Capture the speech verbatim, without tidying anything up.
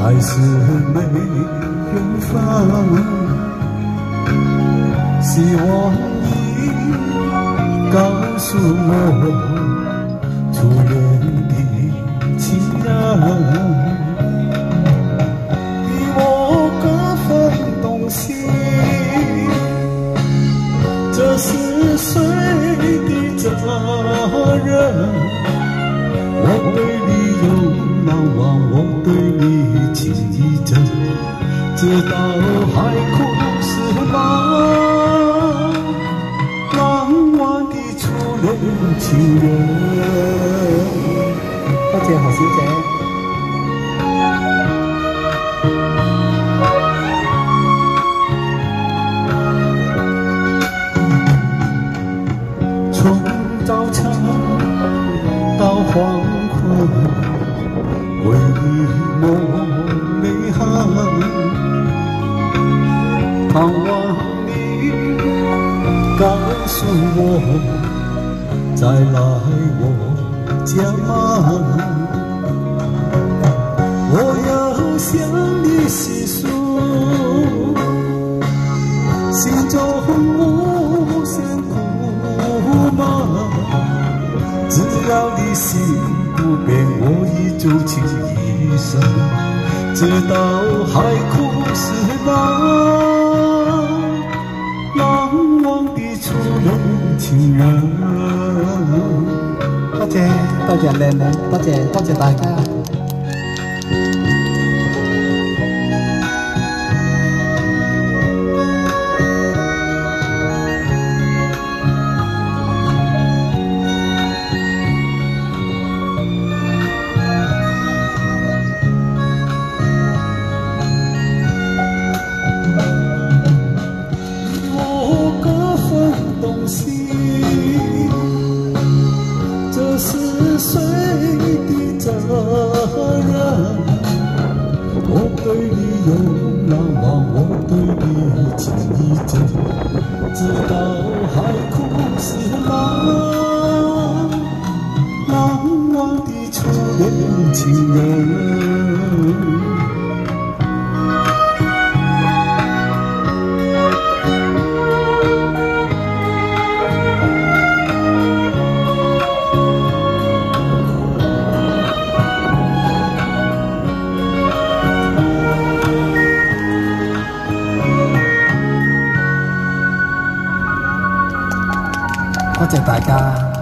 还是没缘分。希望你告诉我，初恋的情人，比我各分东西。这是谁的责任？我对你有难忘，我对你情意真，直到海枯石烂，难忘的初恋情人。多謝何小姐。從早晨到黃昏，為你抹淚痕，盼望你告訴我，再來我家嗎？我要向你細數心中無限苦惱，只要你心不變，我已築情一生，直到海枯石爛，難忘的初戀情人。多謝多謝靚女，多謝多謝大家。这是谁的责任？我对你有难忘，我对你情意真，直到海枯石烂，难忘的初恋情人。多謝大家。